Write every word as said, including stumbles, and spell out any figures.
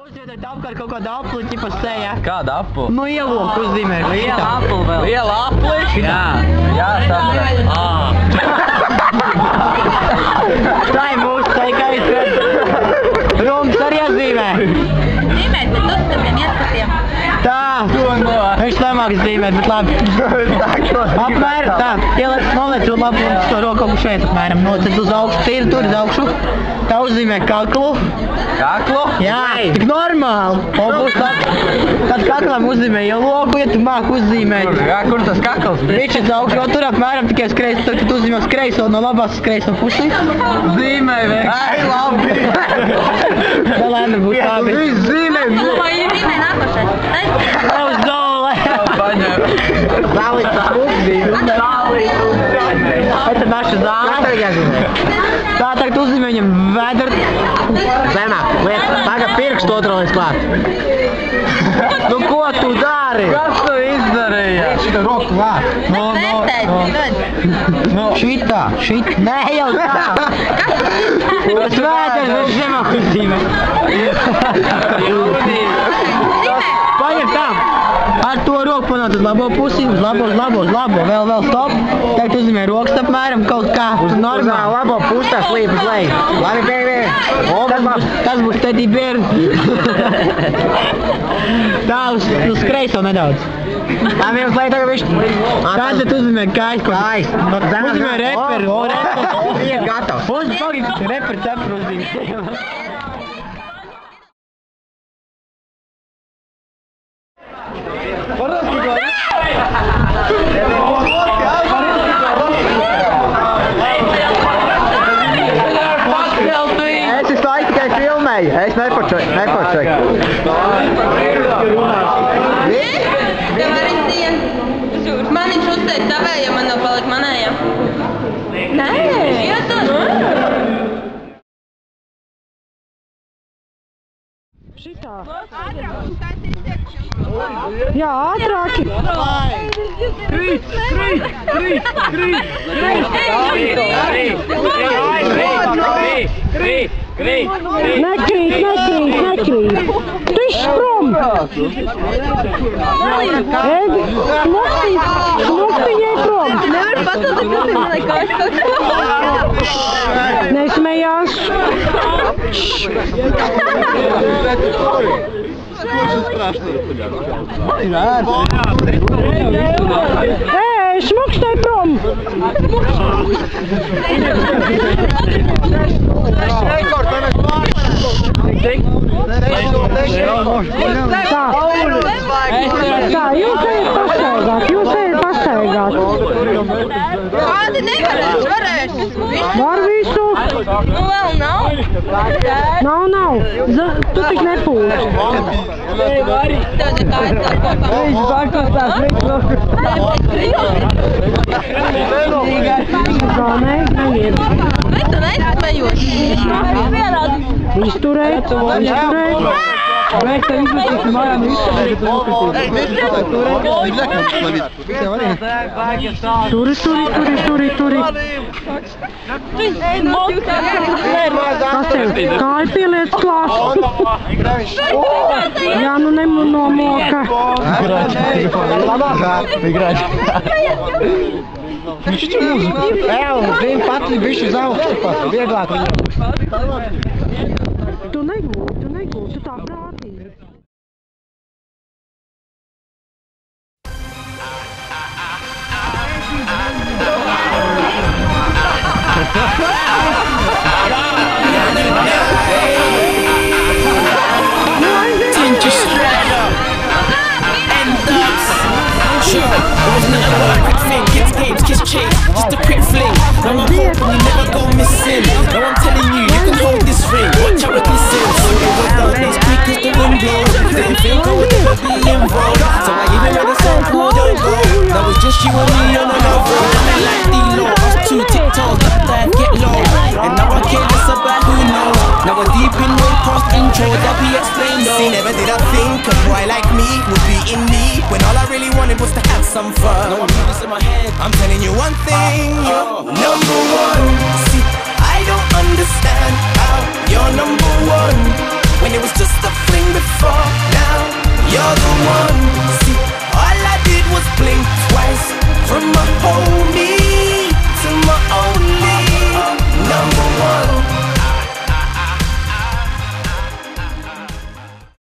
Uzviedot apkārt kaut kādu apli, ķipa sejā. Kādu apli? Nu, ieloku uzzīmē. Liela apli vēl. Liela apli? Jā. Jā, saprat. Tā ir mūsu teikais, kad Rums arī iezīmē. Zīmēt, bet uzskatiem ieskatiem. Tā, viņš nemāks zīmēt, bet labi. Apmēram, tā, ieliec, noliec un labi, un to roku kaut kur šeit apmēram. Noliec uz augšu, tīri tur uz augšu. Tā uzzīmē kaklu. Kaklu? Jā, tik normāli. Un būs tā, tad kaklam uzzīmē ieloku, ja tu māk uzzīmēt. Jā, kur tas kakls? Viņš uz augšu, jo tur apmēram tikai uz kreiso, tad tu uzzīmē uz kreiso, no labās uz kreiso pusi. Zīmē vienkārši. Ai, labi. Tā lēna būs labi. Viss zīmē. Vai ir zīmē nākošais? Uz zolē. Paņem. Zālīt uz uzzīmē. Vai tad naša zāle? Tā tagad uzzīmē viņam vedru. Zemāk, liek, tagad pirkstu otro līdz klāt. Nu ko tu dari? Kas tu izdarīji? Šitā roku klāt. No, no, no. Šitā, šitā, nē jau tā. Tas vēders, viņš zemāk uzzīmē. Paņem tā. Ar to roku panāt uz labo pusi, uz labo, uz labo, uz labo, vēl, vēl, stop. Tagad uzzīmē rokas apmēram kaut kā. Uz normāli. Labo pusē slīp uz leju. Labi, baby. Tas būs teddy bear. Tā, uz, uz kreiso nedaudz. Labi, uz leju tagad viņš. Tātad uzzīmē kājas. Kājas. Uzzīmē reperi, o reperi. Ir gatavs. Uz, pagid, reperi cepri uzzīmē. Es visu laiku tikai filmēju, es nepačoju, nepačoju. Tev arī dien. Man viņš uzteica tavējā, man nav palikt manējā. Nē. Šietu? Šitā. Jā, ātrāki. Krīt, krīt, krīt, krīt, krīt. Krīt, krīt, krīt. Nekrīt, nekrīt, nekrīt. Tiš prom. Edi, smukti, smuktiņai prom. Nevar patot, ka tas ir nekāds kaut ko. Nesmējās. Ej, smukstai prom! Tā, tā, jūs ejat pastaigāt, jūs ejat pastaigāt. Kādi nevarēs, varēs. Var visu? Nu vēl nav. Nav, nav. Z tu tik nepūti. Tev nekāds tā kopā. Viņš pakostās, viņš Tā, ne, neiet. Vai tu neizspējos? Izturēt, izturēt. Mēs tev izlasīsim mājām izturēt. Turi, turi, turi, turi, turi. Kas tev? Kāju pieliec klāt. Jā, nu nemoka. Viņš mūziku. Jā, un zini, pats bišķi uz augstu pat, vieglāk viņam. Tu negūti, tu negūti, tu tā prātīgi. Tinge straight up and dubs. Sure, there's nothing but a quick thing. Kids games, kiss chase, just a quick fling. Now I'm hoping you never go missing. Now I'm telling you, you can hold this ring. Watch out with this sin. So we go down as quick as the wind blows. Didn't think I would ever be involved. So I even had a song called Don't Go. Now it's just you and me on another. And like D-Lo, us two TikTok, dive, get low. And now I care less about who knows. Now we're deep in way past intro, that be explained. See, never did I think a boy like me would be in need when all I really wanted was to have some fun. No movies in my head. I'm telling you one thing, you're number one. See, I don't understand how you're number one when it was just a fling before. Now you're the one. See, all I did was blink twice from my homie.